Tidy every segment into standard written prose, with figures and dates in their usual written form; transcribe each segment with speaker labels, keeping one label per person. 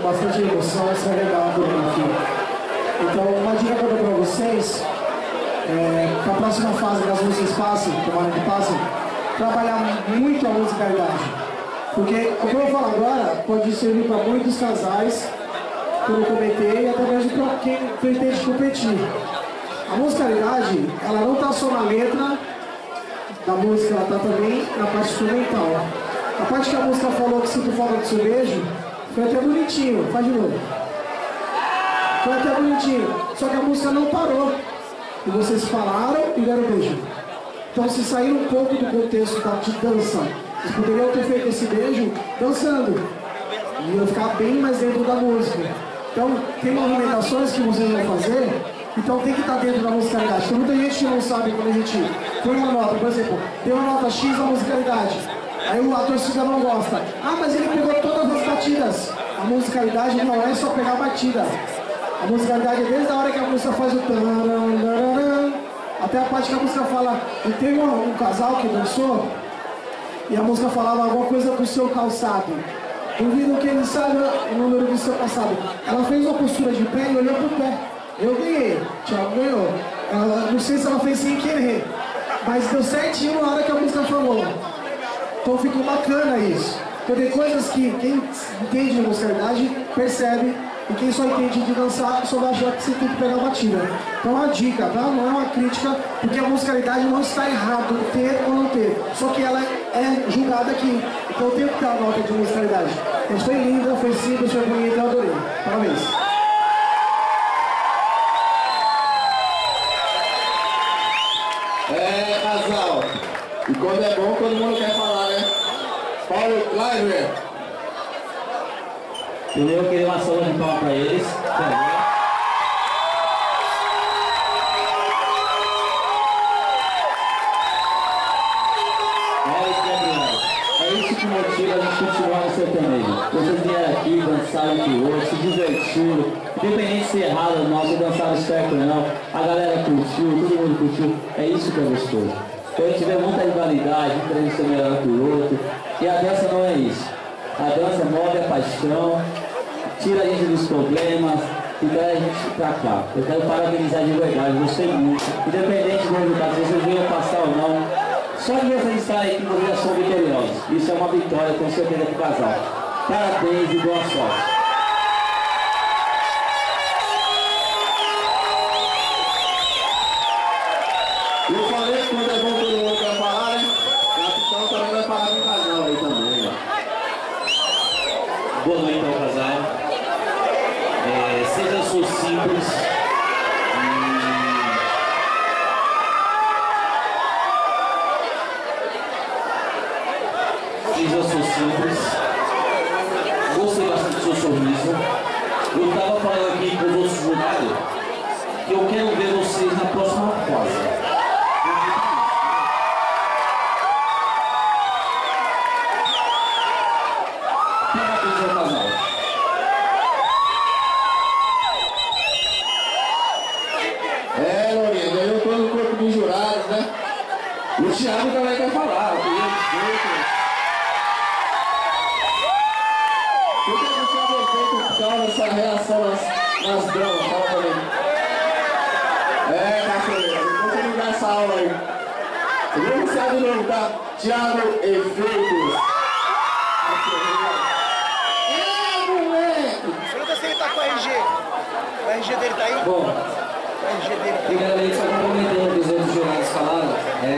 Speaker 1: bastante emoção, isso é legal a coreografia. Então, uma dica que eu dou para vocês, para a próxima fase das músicas passem, tomara que passem, trabalhar muito a musicalidade. Porque o que eu vou falar agora pode servir para muitos casais, como eu comentei, e até mesmo para quem pretende competir. A musicalidade, ela não está só na letra da música, ela está também na parte instrumental. A parte que a música falou que sinto falta do seu beijo, foi até bonitinho, faz de novo. Foi até bonitinho, só que a música não parou. E vocês falaram e deram beijo. Então se sair um pouco do contexto de dança, vocês poderiam ter feito esse beijo dançando. E ia ficar bem mais dentro da música. Então tem movimentações que vocês vão fazer, então tem que estar dentro da musicalidade. Tem muita gente que não sabe quando a gente põe uma nota, por exemplo, tem uma nota X na musicalidade. Aí a torcida não gosta. Ah, mas ele pegou todas as batidas. A musicalidade não é só pegar a batida. A musicalidade é desde a hora que a música faz o taran, até a parte que a música fala. E tem um casal que dançou e a música falava alguma coisa do seu calçado. Duvido que ele saiba o número do seu calçado. Ela fez uma postura de pé e olhou pro pé. Eu ganhei, o Thiago ganhou. Ela, não sei se ela fez sem querer, mas deu certinho na hora que a música falou. Então ficou bacana isso. Então tem coisas que quem entende de musicalidade percebe, e quem só entende de dançar só vai achar que você tem que pegar a batida. Então é uma dica, tá? Não é uma crítica, porque a musicalidade não está errado ter ou não ter. Só que ela é julgada aqui. Então eu tenho que dar a nota de musicalidade. Mas foi linda, foi simples, foi bonita, eu adorei. Parabéns.
Speaker 2: Casal. E quando é bom, todo mundo quer falar, né? Paulo Cliver.
Speaker 3: Primeiro eu queria uma salva de palmas para eles. É isso que motiva a gente continuar no sertanejo. Vocês vieram aqui, dançaram com o outro, se divertiram. Independente se errado ou não, se dançaram certo ou não, a galera curtiu, todo mundo curtiu. É isso que é gostoso. Então a gente vê muita rivalidade, um querendo ser melhor que o outro. E a dança não é isso. A dança move a paixão, tira a gente dos problemas e traz a gente pra cá. Eu quero parabenizar de verdade, gostei muito. Independente do resultado, se vocês venham passar ou não, só de vocês estarem aqui, vocês já são vitoriosos. Isso é uma vitória, com certeza, pro casal. Parabéns e boa sorte.
Speaker 2: Eu falei que quando é bom todo mundo quer falar, né? Então também vai falar com o casal aí também, ó.
Speaker 3: Boa noite ao casal. Seja simples. Eu sou simples. Gostei bastante do seu sorriso. Eu estava falando aqui com os outros jurados que eu quero ver vocês na próxima fase.
Speaker 2: Lourinha, ganhou todo o corpo dos jurados, né? O Thiago também quer falar. Por que você havia feito calma essa reação nas damas? Fala pra mim. Cachoeira, depois você me dá essa aula aí. Vamos sair de novo, tá? Thiago Efeitos. Moleque!
Speaker 1: Pergunta se ele tá com o RG. O RG dele tá aí?
Speaker 3: Bom, primeiramente, só complementando o que os outros jurados falaram,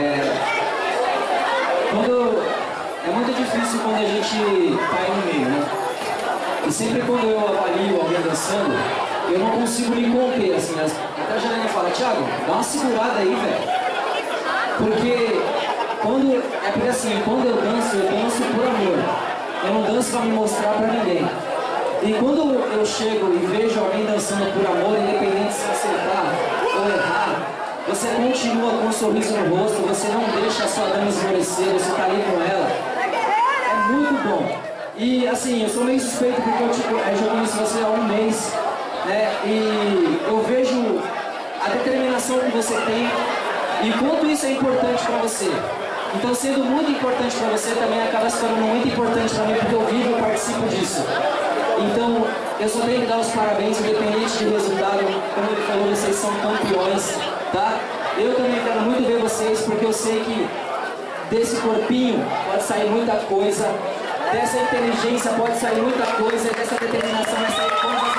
Speaker 3: é muito difícil quando a gente tá aí no meio, né? E sempre quando eu avalio alguém dançando, eu não consigo me conter, assim, até a Janela fala, Thiago, dá uma segurada aí, velho. Porque quando eu danço por amor. Eu não danço pra me mostrar pra ninguém. E quando eu chego e vejo alguém dançando por amor, independente se acertar ou errar, você continua com um sorriso no rosto, você não deixa a sua dama esmorecer, você tá ali com ela. É muito bom. E assim, eu sou meio suspeito porque eu já conheço você há um mês, né? E eu vejo a determinação que você tem e quanto isso é importante para você. Então, sendo muito importante para você, também acaba se tornando muito importante para mim, porque eu vivo e participo disso. Então,
Speaker 4: eu só tenho que dar os parabéns, independente de resultado. Como ele falou, vocês são campeões, tá? Eu também quero muito ver vocês, porque eu sei que desse corpinho pode sair muita coisa, dessa inteligência pode sair muita coisa, dessa determinação vai sair coisa